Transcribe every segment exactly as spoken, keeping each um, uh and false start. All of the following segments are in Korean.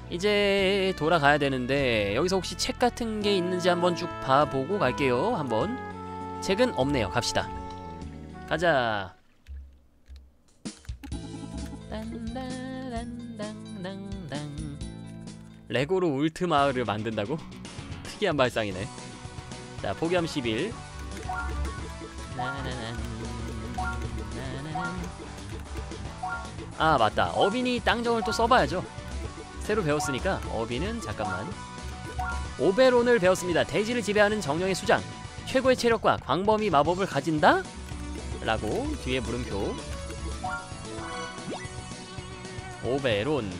이제 돌아가야 되는데 여기서 혹시 책 같은 게 있는지 한번 쭉 봐보고 갈게요. 한번. 책은 없네요. 갑시다. 가자. 레고로 울트 마을을 만든다고? 특이한 발상이네. 자, 폭염 십 일. 아, 맞다. 어빈이 땅정을 또 써봐야죠. 새로 배웠으니까. 어빈은 잠깐만. 오베론을 배웠습니다. 대지를 지배하는 정령의 수장. 최고의 체력과 광범위 마법을 가진다? 라고 뒤에 물음표. 오베론.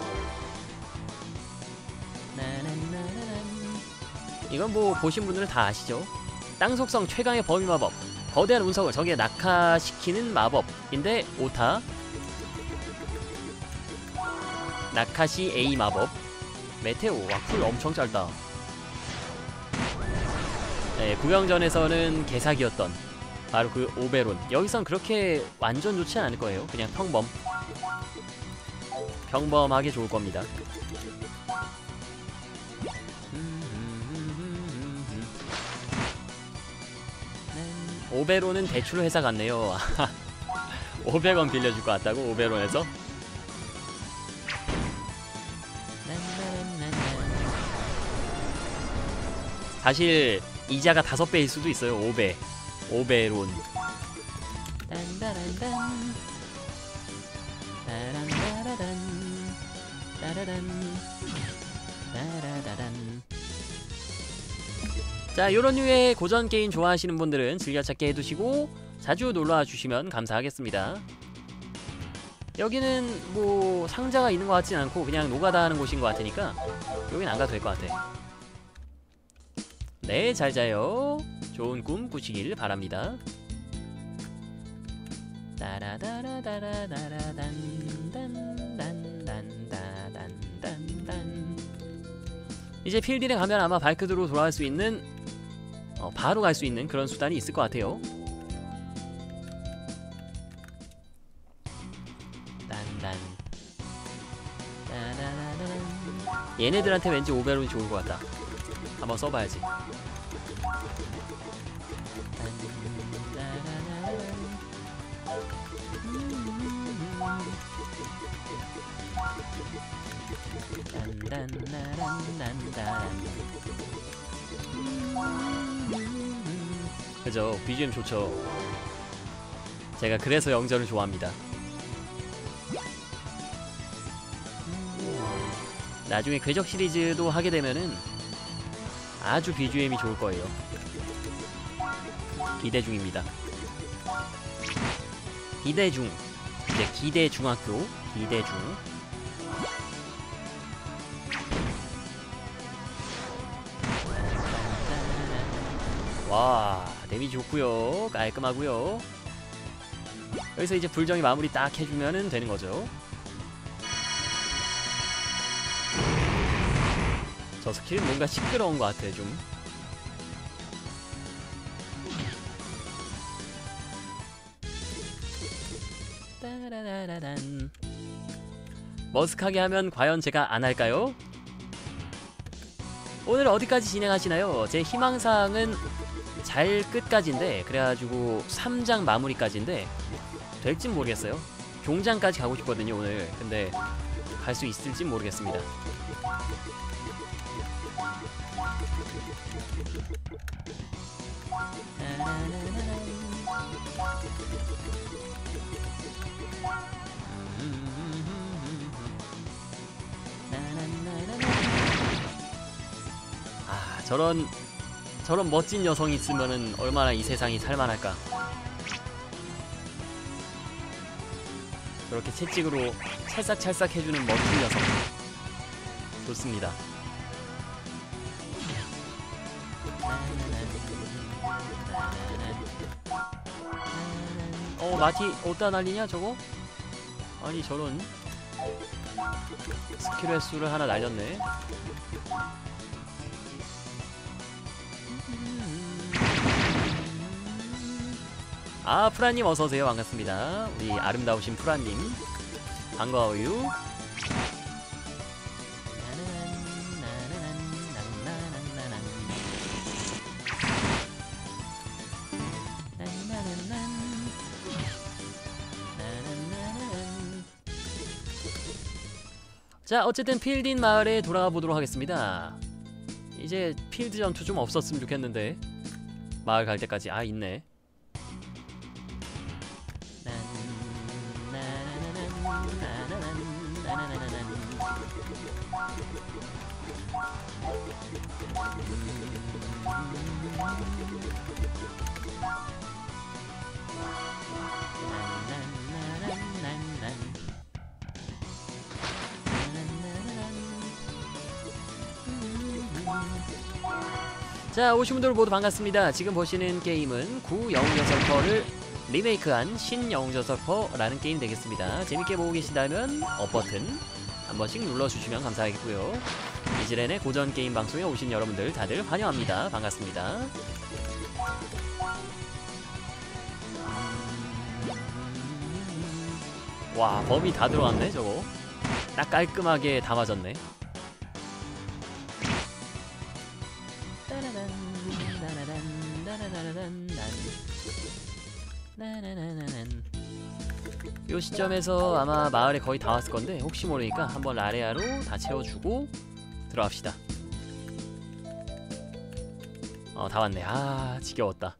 이건 뭐 보신 분들은 다 아시죠? 땅 속성 최강의 범위 마법. 거대한 운석을 적에 낙하시키는 마법인데 오타. 나카시 A 마법. 메테오. 와, 쿨 엄청 짧다. 네, 구경전에서는 개사기였던 바로 그 오베론. 여기선 그렇게 완전 좋지 않을 거예요. 그냥 평범. 평범하게 좋을 겁니다. 오베론은 대출로 회사 갔네요. 오백 원 빌려줄 것 같다고? 오베론에서? 사실 이자가 다섯 배일 수도 있어요. 오 배. 오베론. 자, 요런 류의 고전 게임 좋아하시는 분들은 즐겨찾기 해두시고 자주 놀러와 주시면 감사하겠습니다. 여기는 뭐 상자가 있는 것 같진 않고 그냥 노가다 하는 곳인 것 같으니까 여긴 안 가도 될 것 같아. 네, 잘 자요. 좋은 꿈 꾸시길 바랍니다. 이제 필드에 가면 아마 발크드로 돌아갈 수 있는 어, 바로 갈 수 있는 그런 수단이 있을 것 같아요. 딴딴. 얘네들한테 왠지 오베론이 좋을 것 같다. 한번 써봐야지. 그죠? 비지엠 좋죠. 제가 그래서 영전을 좋아합니다. 나중에 궤적 시리즈도 하게 되면은 아주 비지엠이 좋을 거예요. 기대 중입니다. 기대 중. 이제 기대 중학교. 기대 중. 와, 데미지 좋고요. 깔끔하고요. 여기서 이제 불정이 마무리 딱 해주면은 되는 거죠. 저 스킬은 뭔가 시끄러운 것 같아, 좀. 따라라라란. 머쓱하게 하면 과연 제가 안 할까요? 오늘 어디까지 진행하시나요? 제 희망사항은 잘 끝까지인데, 그래가지고 삼 장 마무리까지인데 될진 모르겠어요. 종장까지 가고 싶거든요, 오늘. 근데 갈 수 있을진 모르겠습니다. 아, 저런 저런 멋진 여성이 있으면은 얼마나 이 세상이 살만할까. 그렇게 채찍으로 찰싹찰싹 해주는 멋진 여성 좋습니다. 어, 마티 어디다 날리냐 저거? 아니, 저런 스킬 횟수를 하나 날렸네. 아, 프라님 어서오세요. 반갑습니다. 우리 아름다우신 프라님 반가워요. 자, 어쨌든 필딘 마을에 돌아가 보도록 하겠습니다. 이제 필드 전투 좀 없었으면 좋겠는데. 마을 갈 때까지. 아, 있네. 자, 오신 분들 모두 반갑습니다. 지금 보시는 게임은 구 영웅전 서퍼를 리메이크한 신영웅전 서퍼라는 게임 되겠습니다. 재밌게 보고 계신다면 업 버튼 한 번씩 눌러주시면 감사하겠고요. 이즈렌의 고전 게임 방송에 오신 여러분들 다들 환영합니다. 반갑습니다. 와, 범위 다 들어왔네 저거. 딱 깔끔하게 다 맞았네. 요 시점에서 아마 마을에 거의 다 왔을 건데 혹시 모르니까 한번 라레아로 다 채워주고 들어갑시다. 어, 다 왔네. 아, 지겨웠다.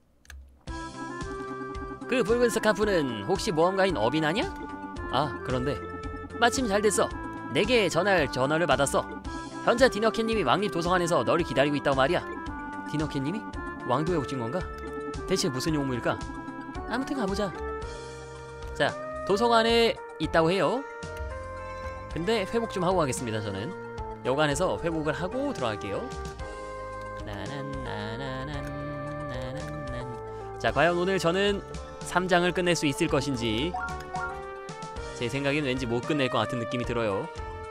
그 붉은 스카프는 혹시 모험가인 어빈 아냐? 아, 그런데 마침 잘 됐어. 내게 전할 전화를 받았어. 현자 디너캣님이 왕립 도서관에서 너를 기다리고 있다고 말이야. 디너캣님이? 왕도에 오신 건가? 대체 무슨 용무일까? 아무튼 가보자. 자, 도서관에 있다고 해요. 근데 회복 좀 하고 가겠습니다. 저는 여관에서 회복을 하고 들어갈게요. 자, 과연 오늘 저는 삼 장을 끝낼 수 있을 것인지. 제 생각엔 왠지 못 끝낼 것 같은 느낌이 들어요.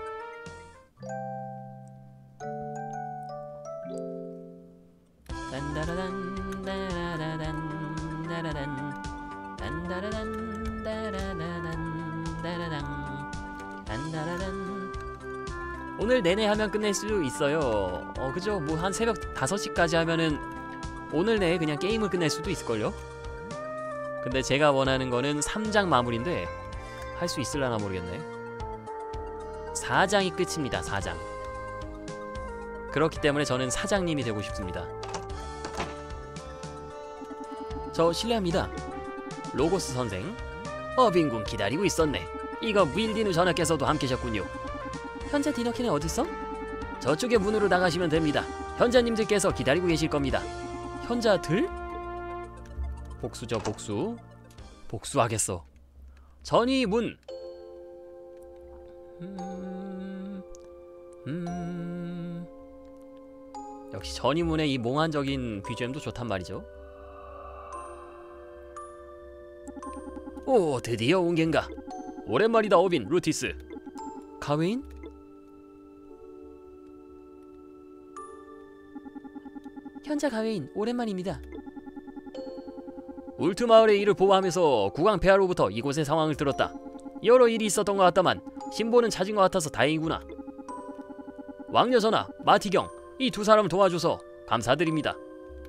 오늘 내내 하면 끝낼 수 있어요. 어, 그죠? 뭐 한 새벽 다섯 시까지 하면은 오늘 내에 그냥 게임을 끝낼 수도 있을걸요? 근데 제가 원하는 거는 삼 장 마무리인데 할 수 있을라나 모르겠네. 사 장이 끝입니다. 사 장. 그렇기 때문에 저는 사장님이 되고 싶습니다. 저 실례합니다. 로고스 선생. 어빈군 기다리고 있었네. 이거 윌디누 전하께서도 함께셨군요. 현자 디너키는 어딨어? 저쪽의 문으로 나가시면 됩니다. 현자님들께서 기다리고 계실 겁니다. 현자들? 복수죠, 복수. 복수하겠어. 전이 문. 음... 음... 역시 전이 문의 이 몽환적인 비주엠도 좋단 말이죠. 오, 드디어 온 겐가. 오랜만이다, 어빈, 루티스. 가웨인? 현자 가웨인, 오랜만입니다. 울트마을의 일을 보고하면서 국왕 폐하로부터 이곳의 상황을 들었다. 여러 일이 있었던 것 같다만 신보는 찾은 것 같아서 다행이구나. 왕녀 전하, 마티경, 이 두 사람을 도와줘서 감사드립니다.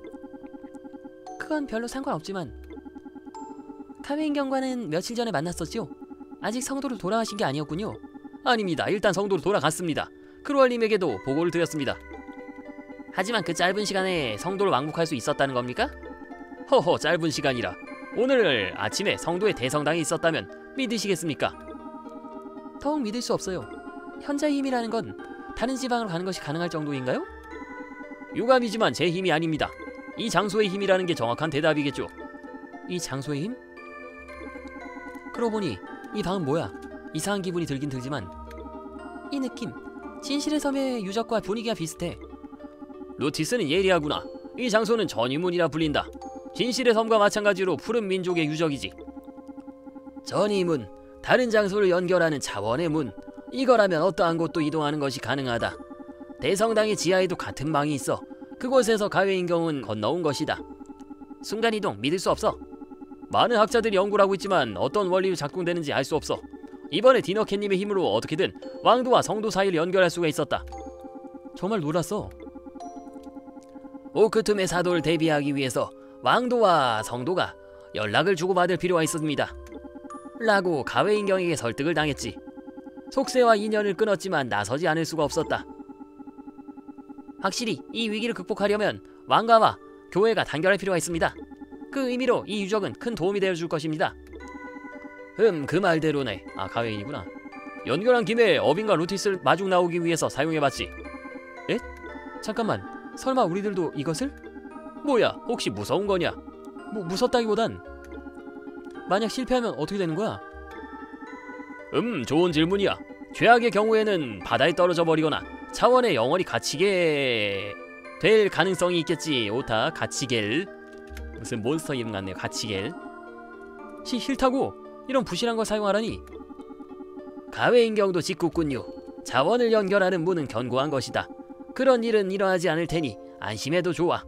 그건 별로 상관없지만 가웨인 경관은 며칠 전에 만났었죠? 아직 성도로 돌아가신 게 아니었군요. 아닙니다. 일단 성도로 돌아갔습니다. 크루얼님에게도 보고를 드렸습니다. 하지만 그 짧은 시간에 성도를 왕복할 수 있었다는 겁니까? 허허, 짧은 시간이라. 오늘 아침에 성도의 대성당이 있었다면 믿으시겠습니까? 더욱 믿을 수 없어요. 현자의 힘이라는 건 다른 지방으로 가는 것이 가능할 정도인가요? 유감이지만 제 힘이 아닙니다. 이 장소의 힘이라는 게 정확한 대답이겠죠. 이 장소의 힘? 그러고 보니 이 방은 뭐야? 이상한 기분이 들긴 들지만 이 느낌, 진실의 섬의 유적과 분위기가 비슷해. 루티스는 예리하구나. 이 장소는 전이문이라 불린다. 진실의 섬과 마찬가지로 푸른 민족의 유적이지. 전이문, 다른 장소를 연결하는 차원의 문. 이거라면 어떠한 곳도 이동하는 것이 가능하다. 대성당의 지하에도 같은 방이 있어. 그곳에서 가웨인경은 건너온 것이다. 순간이동 믿을 수 없어. 많은 학자들이 연구를 하고 있지만 어떤 원리로 작동되는지 알 수 없어. 이번에 디너캣님의 힘으로 어떻게든 왕도와 성도 사이를 연결할 수가 있었다. 정말 놀랐어. 오크툼의 사도를 대비하기 위해서 왕도와 성도가 연락을 주고받을 필요가 있습니다. 라고 가웨인경에게 설득을 당했지. 속세와 인연을 끊었지만 나서지 않을 수가 없었다. 확실히 이 위기를 극복하려면 왕가와 교회가 단결할 필요가 있습니다. 그 의미로 이 유적은 큰 도움이 되어줄 것입니다. 음, 그 말대로네. 아, 가웨인이구나. 연결한 김에 어빈과 루티스를 마중 나오기 위해서 사용해봤지. 에? 잠깐만, 설마 우리들도 이것을? 뭐야, 혹시 무서운 거냐? 뭐 무섭다기보단 만약 실패하면 어떻게 되는 거야? 음, 좋은 질문이야. 최악의 경우에는 바다에 떨어져 버리거나 차원에 영원히 갇히게 될 가능성이 있겠지. 오타, 갇히겔. 무슨 몬스터 이름 같네요. 갇히겔. 시 싫다고 이런 부실한 걸 사용하라니. 가외인경도 짓궂군요. 자원을 연결하는 문은 견고한 것이다. 그런 일은 일어나지 않을 테니 안심해도 좋아.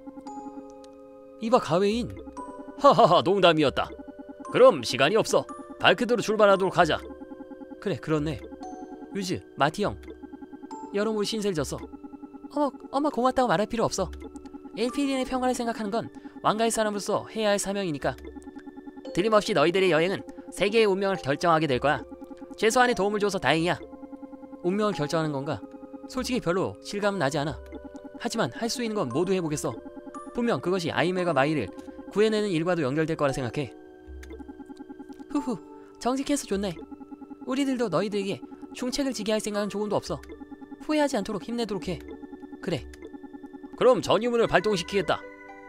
이봐, 가외인. 하하하, 농담이었다. 그럼 시간이 없어. 발크드로 출발하도록 하자. 그래, 그렇네. 유즈, 마티 형, 여러모로 신세를 졌어. 어머, 어머 고맙다고 말할 필요 없어. 엘피디엔의 평화를 생각하는 건 왕가의 사람으로서 해야 할 사명이니까. 드림없이 너희들의 여행은 세계의 운명을 결정하게 될 거야. 최소한의 도움을 줘서 다행이야. 운명을 결정하는 건가? 솔직히 별로 실감은 나지 않아. 하지만 할 수 있는 건 모두 해보겠어. 분명 그것이 아이멜과 마이를 구해내는 일과도 연결될 거라 생각해. 후후, 정직해서 좋네. 우리들도 너희들에게 중책을 지게 할 생각은 조금도 없어. 후회하지 않도록 힘내도록 해. 그래. 그럼 전유문을 발동시키겠다.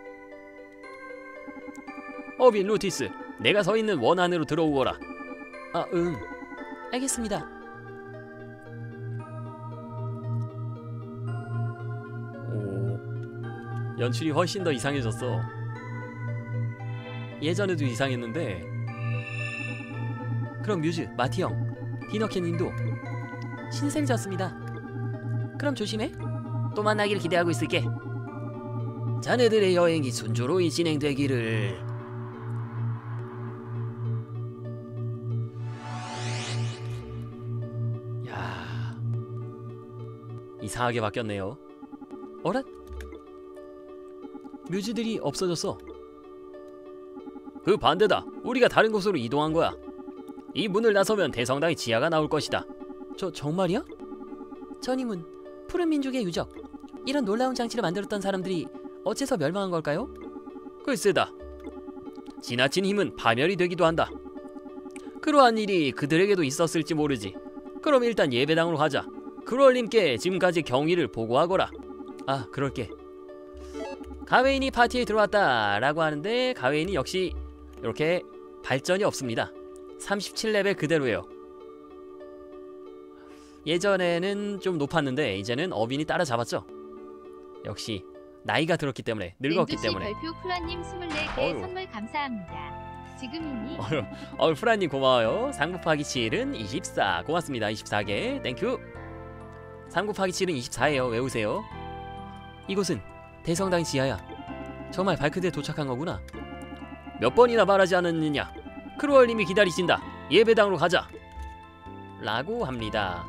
어빈, 루티스, 내가 서 있는 원 안으로 들어오거라. 아, 응. 알겠습니다. 오, 연출이 훨씬 더 이상해졌어. 예전에도 이상했는데. 그럼 뮤즈, 마티 형, 디너캣님도 신세를 졌습니다. 그럼 조심해. 또 만나기를 기대하고 있을게. 자네들의 여행이 순조로이 진행되기를. 야, 이상하게 바뀌었네요. 어라? 뮤즈들이 없어졌어. 그 반대다. 우리가 다른 곳으로 이동한 거야. 이 문을 나서면 대성당의 지하가 나올 것이다. 저 정말이야? 전임은 푸른 민족의 유적. 이런 놀라운 장치를 만들었던 사람들이 어째서 멸망한 걸까요? 글쎄다. 지나친 힘은 파멸이 되기도 한다. 그러한 일이 그들에게도 있었을지 모르지. 그럼 일단 예배당으로 가자. 크롤님께 지금까지 경위를 보고하거라. 아, 그럴게. 가웨인이 파티에 들어왔다 라고 하는데 가웨인이 역시 이렇게 발전이 없습니다. 삼십칠 레벨 그대로예요. 예전에는 좀 높았는데 이제는 어빈이 따라잡았죠. 역시 나이가 들었기 때문에, 늙었기 때문에. 별표 프라님 이십사 개 어휴. 선물 감사합니다. 지금이니. 어휴, 어휴, 프라님 고마워요. 삼 곱하기 칠은 이십사. 고맙습니다. 이십사 개 땡큐. 삼 곱하기 칠은 이십사예요. 외우세요. 이곳은 대성당 지하야. 정말 발크드에 도착한 거구나. 몇 번이나 말하지 않았느냐. 크루얼님이 기다리신다. 예배당으로 가자 라고 합니다.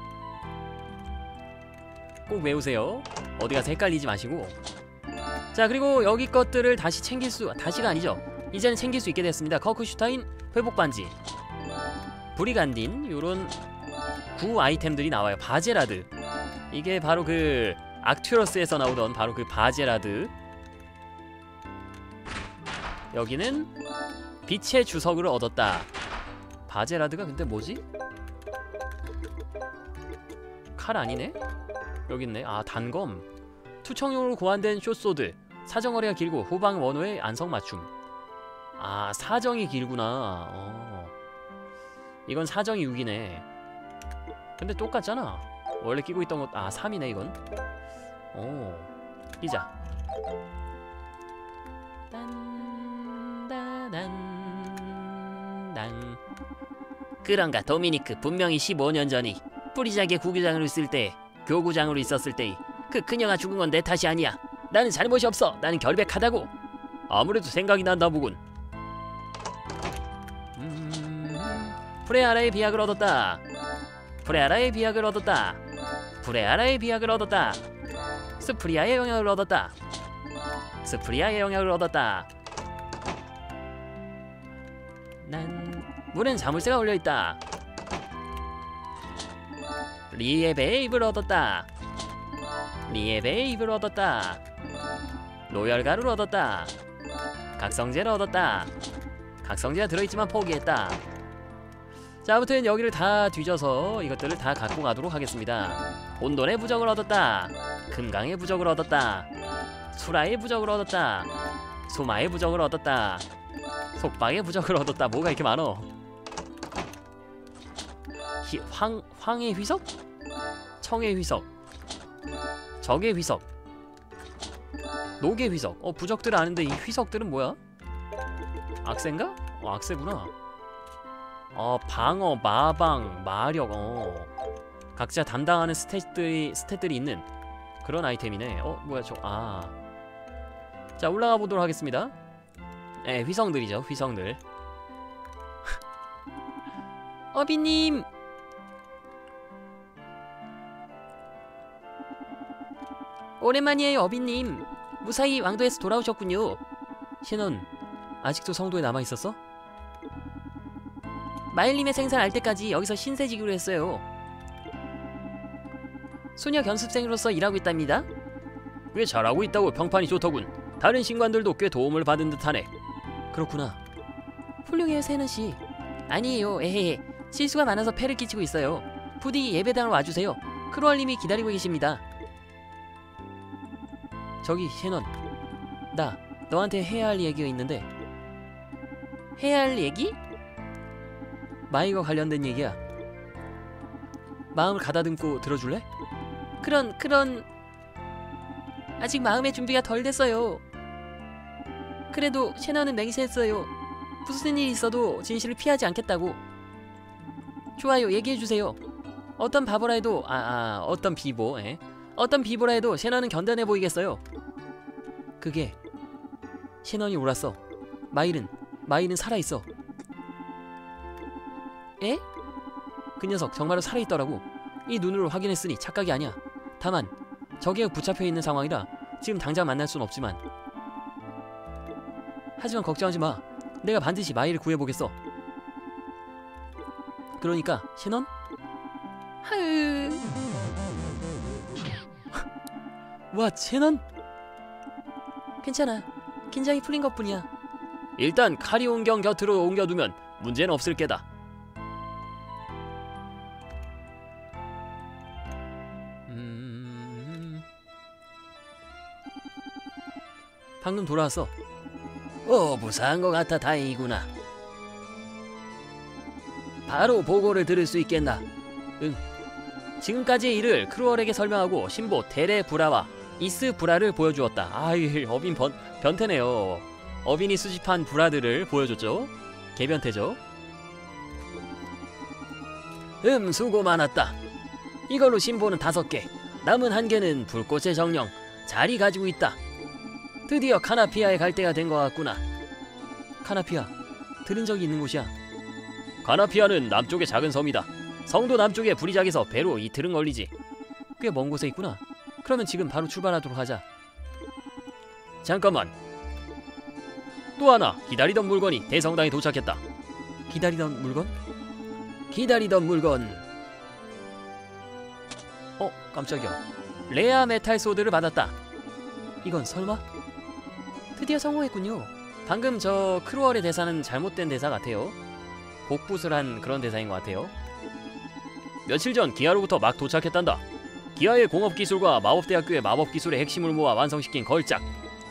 꼭 외우세요. 어디 가서 헷갈리지 마시고. 자, 그리고 여기 것들을 다시 챙길 수, 다시가 아니죠. 이제는 챙길 수 있게 됐습니다. 커크슈타인 회복반지, 브리간딘, 요런 구 아이템들이 나와요. 바제라드, 이게 바로 그 악튜러스에서 나오던 바로 그 바제라드. 여기는 빛의 주석을 얻었다. 바제라드가 근데 뭐지? 칼 아니네? 여기 있네. 아, 단검. 투척용으로 고안된 숏소드. 사정거리가 길고 후방 원호의 안성맞춤. 아, 사정이 길구나. 어. 이건 사정이 육이네. 근데 똑같잖아. 원래 끼고 있던 것. 아, 삼이네 이건. 오, 끼자. 딴따단. 그런가 도미니크, 분명히 십오 년 전이 뿌리작의 구교장으로 있을 때, 교구장으로 있었을 때이 그 그녀가 죽은 건 내 탓이 아니야. 나는 잘못이 없어. 나는 결백하다고. 아무래도 생각이 난다 보군. 음... 프레아라의 비약을 얻었다. 프레아라의 비약을 얻었다. 프레아라의 비약을 얻었다. 스프리아의 영향을 얻었다. 스프리아의 영향을 얻었다. 난 물엔 자물쇠가 올려있다. 리에 베이브를 얻었다. 리에 베이브를 얻었다. 로열 가루를 얻었다. 각성제를 얻었다. 각성제가 들어있지만 포기했다. 자, 아무튼 여기를 다 뒤져서 이것들을 다 갖고 가도록 하겠습니다. 혼돈의 부적을 얻었다. 금강의 부적을 얻었다. 수라의 부적을 얻었다. 소마의 부적을 얻었다. 속박의 부적을 얻었다. 뭐가 이렇게 많어? 히, 황, 황의 휘석? 청의 휘석. 적의 휘석. 녹의 휘석. 어, 부적들은 아는데 이 휘석들은 뭐야? 악세인가? 어, 악세구나. 어, 방어, 마방, 마력. 어, 각자 담당하는 스탯들이 스탯들이 있는 그런 아이템이네. 어, 뭐야 저. 아, 자, 올라가 보도록 하겠습니다. 네, 휘성들이죠, 휘성들. 어비님. 오랜만이에요, 어비님. 무사히 왕도에서 돌아오셨군요. 신원, 아직도 성도에 남아있었어? 마일님의 생산할 때까지 여기서 신세지기로 했어요. 소녀 견습생으로서 일하고 있답니다. 꽤 잘하고 있다고 평판이 좋더군. 다른 신관들도 꽤 도움을 받은 듯하네. 그렇구나. 훌륭해요, 세는씨. 아니에요, 에헤헤. 실수가 많아서 폐를 끼치고 있어요. 부디 예배당을 와주세요. 크루얼님이 기다리고 계십니다. 저기 셰넌, 나 너한테 해야 할 얘기가 있는데. 해야 할 얘기? 마이와 관련된 얘기야. 마음을 가다듬고 들어줄래? 그런 그런 아직 마음의 준비가 덜 됐어요. 그래도 셰넌은 맹세했어요. 무슨 일이 있어도 진실을 피하지 않겠다고. 좋아요, 얘기해주세요. 어떤 바보라 해도 아, 아 어떤 비보 에? 어떤 비보라 해도 셰넌은 견뎌내 보이겠어요. 그게 셰넌이 옳았어. 마일은 마일은 살아있어. 에? 그 녀석 정말로 살아있더라고. 이 눈으로 확인했으니 착각이 아니야. 다만 적에 붙잡혀 있는 상황이라 지금 당장 만날 순 없지만, 하지만 걱정하지 마. 내가 반드시 마일을 구해보겠어. 그러니까 셰넌? 하으. 와, 셰넌? 괜찮아. 긴장이 풀린 것뿐이야. 일단 카리온경 곁으로 옮겨두면 문제는 없을 게다. 음... 방금 돌아왔어. 어, 무사한 것 같아. 다행이구나. 바로 보고를 들을 수 있겠나? 응. 지금까지의 일을 크루얼에게 설명하고 신보 데레 브라와 이스 브라를 보여주었다. 아이, 어빈 번, 변태네요. 어빈이 수집한 브라들을 보여줬죠. 개변태죠. 음, 수고 많았다. 이걸로 신보는 다섯 개, 남은 한 개는 불꽃의 정령 자리 가지고 있다. 드디어 카나피아에 갈 때가 된 것 같구나. 카나피아, 들은 적이 있는 곳이야. 카나피아는 남쪽의 작은 섬이다. 성도 남쪽의 부리작에서 배로 이틀은 걸리지. 꽤 먼 곳에 있구나. 그러면 지금 바로 출발하도록 하자. 잠깐만. 또 하나 기다리던 물건이 대성당에 도착했다. 기다리던 물건? 기다리던 물건. 어, 깜짝이야. 레아 메탈 소드를 받았다. 이건 설마? 드디어 성공했군요. 방금 저 크루얼의 대사는 잘못된 대사 같아요. 복붙을 한 그런 대사인 것 같아요. 며칠 전 기아로부터 막 도착했단다. 기아의 공업기술과 마법대학교의 마법기술의 핵심을 모아 완성시킨 걸작.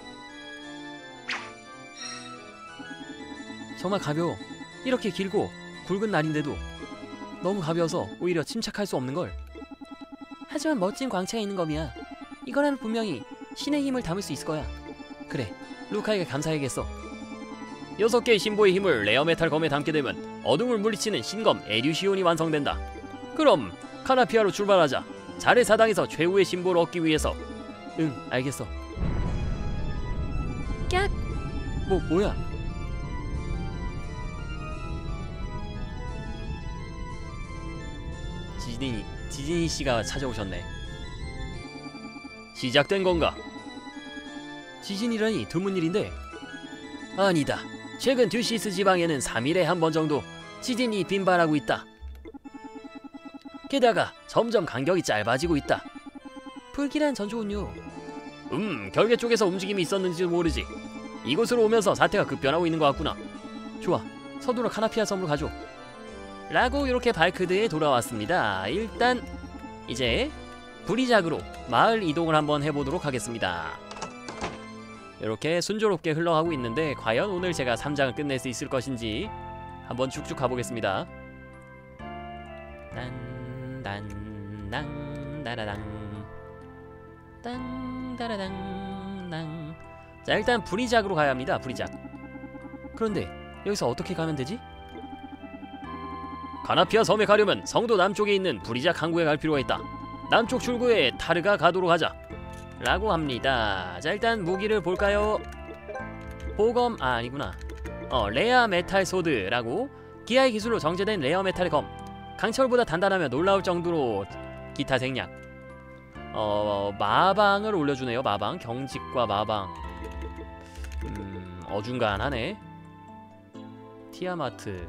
정말 가벼워. 이렇게 길고 굵은 날인데도 너무 가벼워서 오히려 침착할 수 없는걸. 하지만 멋진 광채가 있는 검이야. 이거라면 분명히 신의 힘을 담을 수 있을 거야. 그래, 루카에게 감사해야겠어. 여섯 개의 신보의 힘을 레어메탈 검에 담게 되면 어둠을 물리치는 신검 에류시온이 완성된다. 그럼 카나피아로 출발하자. 자레 사당에서 최후의 신보를 얻기 위해서. 응, 알겠어. 깍! 뭐, 뭐야? 지진이, 지진이 씨가 찾아오셨네. 시작된 건가? 지진이라니 드문 일인데. 아니다. 최근 듀시스 지방에는 삼 일에 한 번 정도 지진이 빈발하고 있다. 게다가 점점 간격이 짧아지고 있다. 불길한 전조운요. 음, 결계 쪽에서 움직임이 있었는지도 모르지. 이곳으로 오면서 사태가 급변하고 있는 것 같구나. 좋아, 서둘러 카나피아 섬으로 가죠. 라고 이렇게 발크드에 돌아왔습니다. 일단 이제 브리작으로 마을 이동을 한번 해보도록 하겠습니다. 이렇게 순조롭게 흘러가고 있는데 과연 오늘 제가 삼 장을 끝낼 수 있을 것인지 한번 쭉쭉 가보겠습니다. 딴딴당 따라당 딴 따라당 당. 자, 일단 브리작으로 가야 합니다. 브리작. 그런데 여기서 어떻게 가면 되지? 카나피아 섬에 가려면 성도 남쪽에 있는 브리작 항구에 갈 필요가 있다. 남쪽 출구에 타르가 가도록 하자. 라고 합니다. 자, 일단 무기를 볼까요? 보검, 아 아니구나. 어 레아 메탈 소드라고 기아의 기술로 정제된 레어 메탈의 검. 강철보다 단단하며 놀라울 정도로 기타 생략. 어 마방을 올려주네요. 마방, 경직과 마방. 음 어중간하네. 티아마트,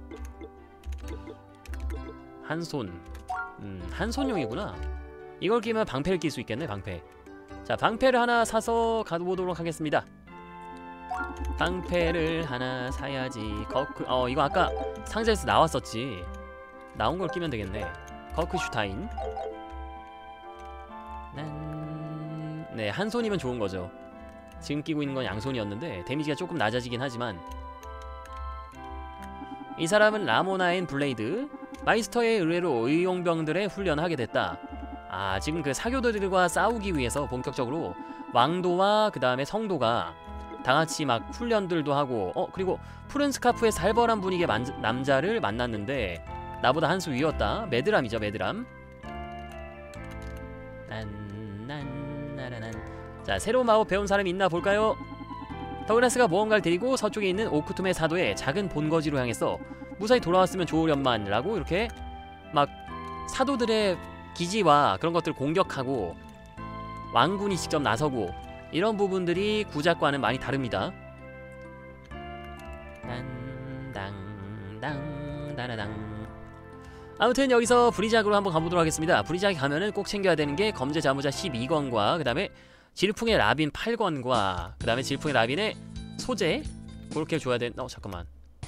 한손. 음 한손용이구나. 이걸 끼면 방패를 낄 수 있겠네. 방패. 자, 방패를 하나 사서 가보도록 하겠습니다. 방패를 하나 사야지. 거크, 어 이거 아까 상자에서 나왔었지. 나온 걸 끼면 되겠네. 거크슈타인. 난... 네, 한 손이면 좋은 거죠. 지금 끼고 있는 건 양손이었는데 데미지가 조금 낮아지긴 하지만. 이 사람은 라모나인 블레이드. 마이스터의 의뢰로 의용병들의 훈련을 하게 됐다. 아, 지금 그 사교도들과 싸우기 위해서 본격적으로 왕도와 그 다음에 성도가 다같이 막 훈련들도 하고, 어 그리고 푸른 스카프의 살벌한 분위기의 만, 남자를 만났는데 나보다 한 수 위였다. 메드람이죠. 메드람. 난난나라난. 자, 새로운 마법 배운 사람이 있나 볼까요? 더글라스가 무언가를 데리고 서쪽에 있는 오크툼의 사도의 작은 본거지로 향했어. 무사히 돌아왔으면 좋으련만. 라고 이렇게 막 사도들의 기지와 그런 것들을 공격하고 왕군이 직접 나서고 이런 부분들이 구작과는 많이 다릅니다. 단당당다라당. 아무튼 여기서 브리작으로 한번 가보도록 하겠습니다. 브리작에 가면은 꼭 챙겨야 되는 게 검제 자무자 십이 권과 그 다음에 질풍의 라빈 팔 권과 그 다음에 질풍의 라빈의 소재 그렇게 줘야 돼. 어 잠깐만,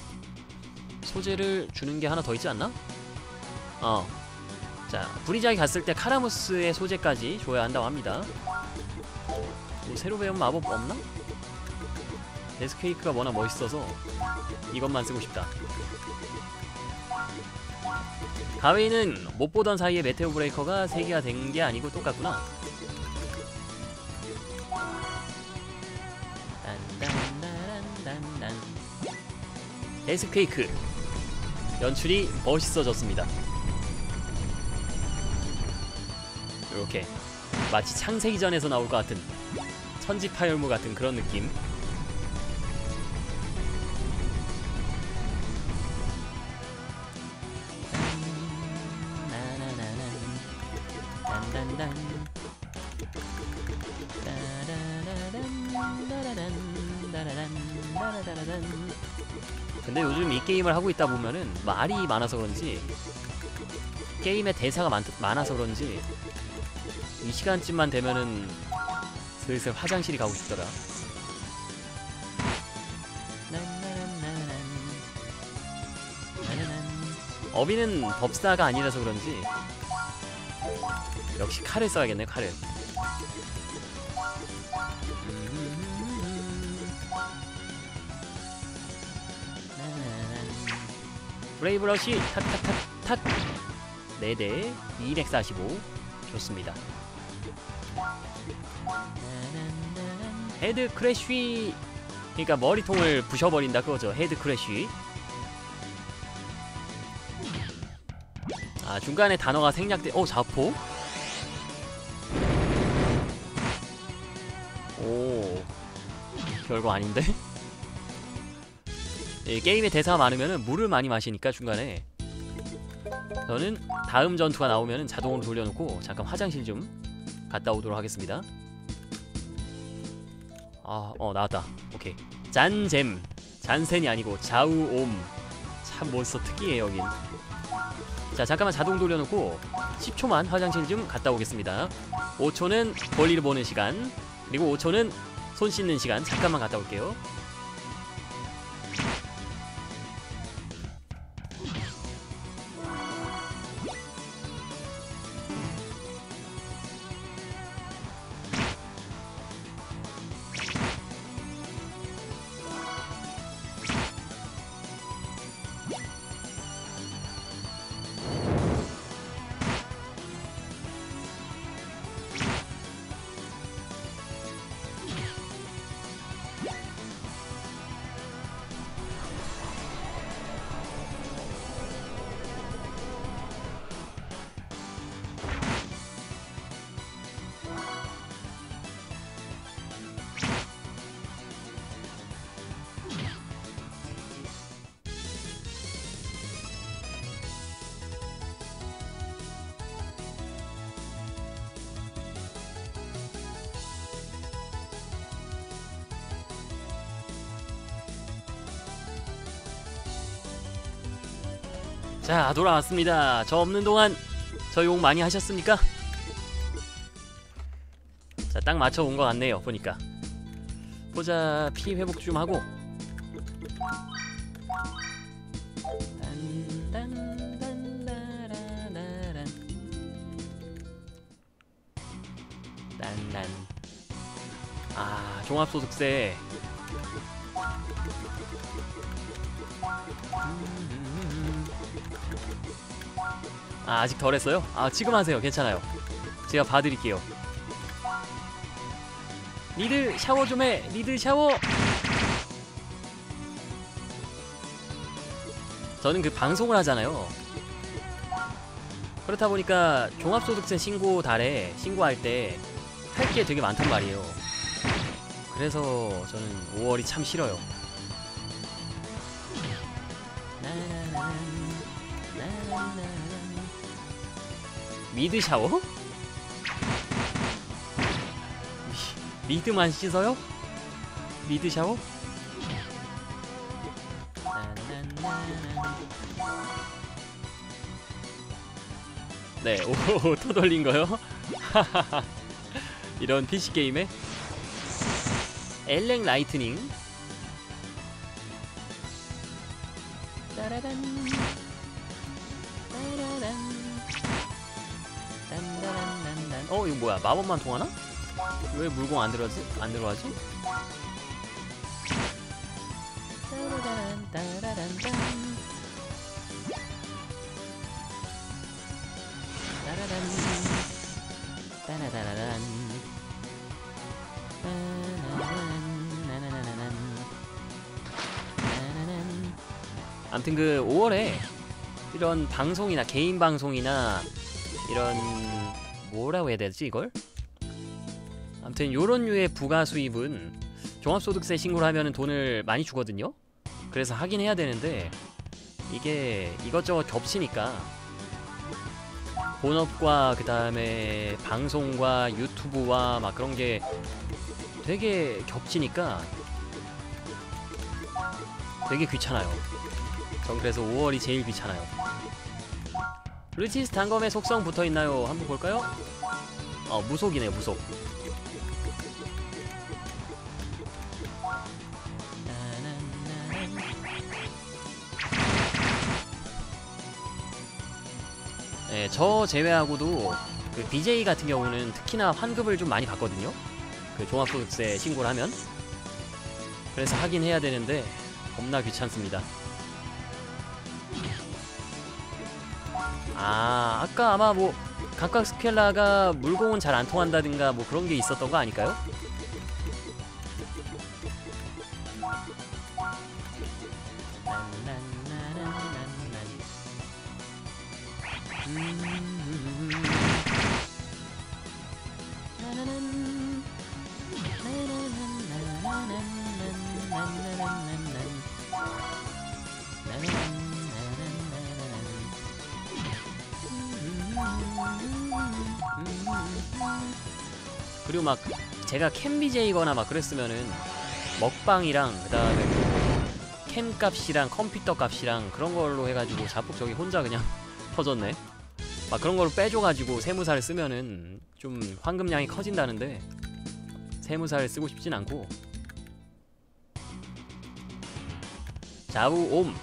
소재를 주는 게 하나 더 있지 않나? 어 자, 브리작에 갔을 때 카라무스의 소재까지 줘야 한다고 합니다. 뭐 새로 배운 마법 없나? 데스케이크가 워낙 멋있어서 이것만 쓰고 싶다. 가웨이는 못 보던 사이에 메테오 브레이커가 세 개가 된 게 아니고 똑같구나. 딴딴딴딴딴. 데스케이크 연출이 멋있어졌습니다. 이렇게 마치 창세기전에서 나올 것 같은 천지파열무 같은 그런 느낌. 근데 요즘 이 게임을 하고 있다 보면은 말이 많아서 그런지 게임에 대사가 많, 많아서 그런지 이 시간쯤만 되면은 슬슬 화장실이 가고 싶더라. 어비는 법사가 아니라서 그런지 역시 칼을 써야겠네. 칼을. 브레이브러시 탁탁탁탁 네 대 이백사십오. 좋습니다. 헤드 크래쉬, 그러니까 머리통을 부셔버린다 그거죠. 헤드 크래쉬. 아, 중간에 단어가 생략돼. 어, 자포? 오, 별거 아닌데? 예, 게임에 대사가 많으면은 물을 많이 마시니까 중간에 저는 다음 전투가 나오면은 자동으로 돌려놓고 잠깐 화장실 좀 갔다 오도록 하겠습니다. 아, 어 나왔다. 오케이. 잔잼. 잔센이 아니고 자우옴. 참 몬스터 특이해 여긴. 자, 잠깐만 자동 돌려놓고 십 초만 화장실 좀 갔다 오겠습니다. 오 초는 볼일 보는 시간, 그리고 오 초는 손 씻는 시간. 잠깐만 갔다 올게요. 자, 돌아왔습니다. 저 없는 동안 저 욕 많이 하셨습니까? 자, 딱 맞춰 온 것 같네요. 보니까. 보자. 피 회복 좀 하고. 딴딴딴따라라란. 딴딴. 아, 종합소득세. 아, 아직 덜 했어요? 아, 지금 하세요. 괜찮아요. 제가 봐드릴게요. 니들 샤워 좀 해. 니들 샤워. 저는 그 방송을 하잖아요. 그렇다 보니까 종합소득세 신고 달에 신고할 때 할 게 되게 많단 말이에요. 그래서 저는 오월이 참 싫어요. 미드 샤워? 미, 미드만 씻어요? 미드 샤워? 네, 오, 또 돌린 거요? 이런 피씨 게임에 엘렉 라이트닝. 따라란 따라란 딴딴딴딴. 어, 이거 뭐야? 마법만 통하나? 왜 물공 안 들어가지? 안 들어가지? 따라란 따라란딴 따라란 따라라란 아무튼 그 오월에 이런 방송이나 개인 방송이나 이런 뭐라고 해야 되지 이걸? 아무튼 요런 류의 부가 수입은 종합소득세 신고를 하면은 돈을 많이 주거든요. 그래서 하긴 해야 되는데 이게 이것저것 겹치니까 본업과 그 다음에 방송과 유튜브와 막 그런 게 되게 겹치니까 되게 귀찮아요. 전 그래서 오월이 제일 귀찮아요. 루치스 단검에 속성 붙어있나요? 한번 볼까요? 어, 무속이네요. 무속. 네, 저 제외하고도 그 비제이 같은 경우는 특히나 환급을 좀 많이 받거든요. 그 종합소득세 신고를 하면. 그래서 하긴 해야 되는데 겁나 귀찮습니다. 아, 아까 아마 뭐 각각 스켈라가 물공은 잘 안 통한다든가 뭐 그런 게 있었던 거 아닐까요? 그리고 막 제가 캠비제이거나 막 그랬으면은 먹방이랑 그 다음에 캠 값이랑 컴퓨터 값이랑 그런 걸로 해가지고 자폭 저기 혼자 그냥 터졌네. 막 그런 거로 빼줘가지고 세무사를 쓰면은 좀 황금량이 커진다는데 세무사를 쓰고 싶진 않고. 좌우 옴.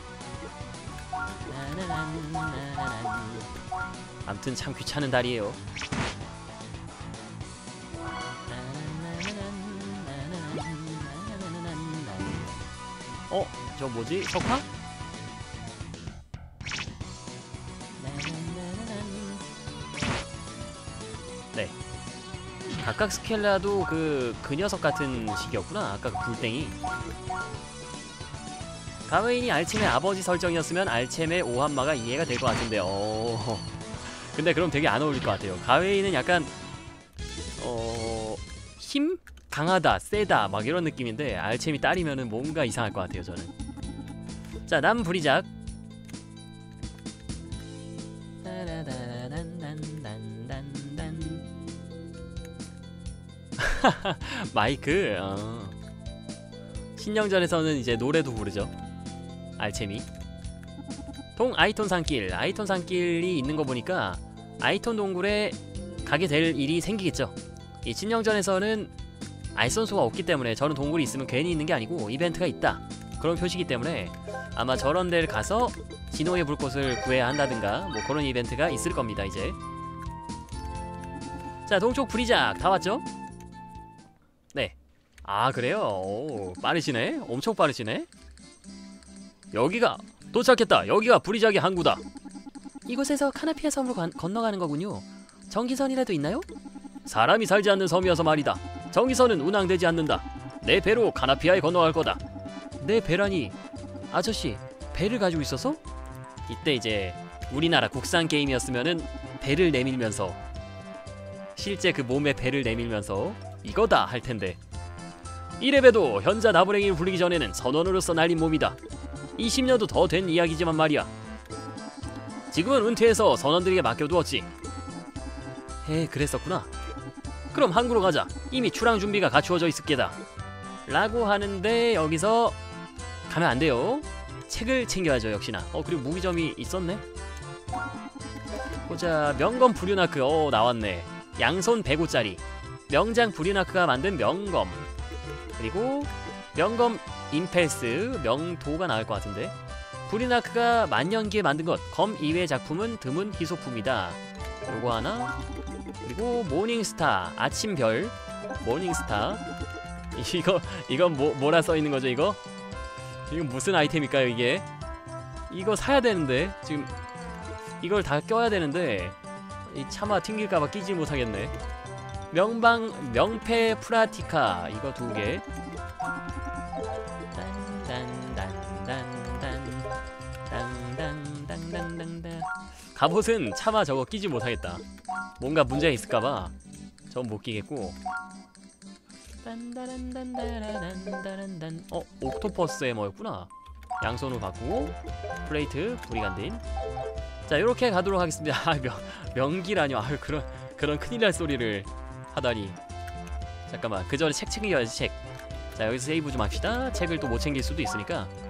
암튼 참 귀찮은 다리예요. 어? 저 뭐지? 석화? 네. 각각 스켈라도 그, 그 녀석 같은 식이었구나. 아까 그 불땡이. 가웨인이 알챔의 아버지 설정이었으면 알챔의 오한마가 이해가 될 것 같은데. 어. 근데 그럼 되게 안 어울릴 것 같아요. 가웨인은 약간 어... 힘? 강하다, 세다 막 이런 느낌인데 알챔이 딸이면은 뭔가 이상할 것 같아요 저는. 자, 남부리작. 마이크. 어. 신령전에서는 이제 노래도 부르죠 알챔이. 동 아이톤 산길. 아이톤 산길이 있는 거 보니까 아이톤 동굴에 가게 될 일이 생기겠죠. 이 신령전에서는 알선수가 없기 때문에 저는 동굴이 있으면 괜히 있는 게 아니고 이벤트가 있다 그런 표시기 때문에 아마 저런 데를 가서 진호의 불꽃을 구해야 한다든가 뭐 그런 이벤트가 있을 겁니다 이제. 자, 동쪽 부리작 다 왔죠? 네. 아, 그래요? 오, 빠르시네. 엄청 빠르시네. 여기가 도착했다. 여기가 부리작의 항구다. 이곳에서 카나피아 섬으로 관, 건너가는 거군요. 정기선이라도 있나요? 사람이 살지 않는 섬이어서 말이다. 정기선은 운항되지 않는다. 내 배로 카나피아에 건너갈 거다. 내 배라니. 아저씨, 배를 가지고 있어서? 이때 이제 우리나라 국산 게임이었으면은 배를 내밀면서 실제 그 몸에 배를 내밀면서 이거다 할 텐데. 이래봬도 현자 나부랭이를 불리기 전에는 선원으로서 날린 몸이다. 이십 년도 더 된 이야기지만 말이야. 지금은 은퇴해서 선원들에게 맡겨두었지. 에, 그랬었구나. 그럼 항구로 가자. 이미 출항 준비가 갖추어져 있을 게다. 라고 하는데 여기서 가면 안 돼요. 책을 챙겨야죠 역시나. 어, 그리고 무기점이 있었네. 보자. 명검 부류나크. 어, 나왔네. 양손 백 호짜리 명장 부류나크가 만든 명검. 그리고 명검 임펠스 명도가 나올 것 같은데. 부류나크가 만년기에 만든 것. 검 이외의 작품은 드문 희소품이다. 요거 하나. 그리고 모닝스타 아침별. 모닝스타. 이거 이건 뭐 뭐라 써 있는 거죠 이거? 이거 무슨 아이템일까요 이게? 이거 사야 되는데 지금 이걸 다 껴야 되는데 이 차마 튕길까봐 끼지 못하겠네. 명방 명패 프라티카 이거 두 개. 딴딴딴딴딴딴딴딴딴딴. 갑옷은 차마 저거 끼지 못하겠다. 뭔가 문제가 있을까봐 저건 못 끼겠고. 딴따란딴따라단따란단. 어? 옥토퍼스의 뭐였구나. 양손으로 바꾸고 플레이트 브리간딘. 자, 요렇게 가도록 하겠습니다. 아, 명, 명기라뇨. 아유, 그런 그런 큰일날 소리를 하다니. 잠깐만, 그 전에 책 챙겨야지. 책. 자, 여기서 세이브 좀 합시다. 책을 또 못 챙길 수도 있으니까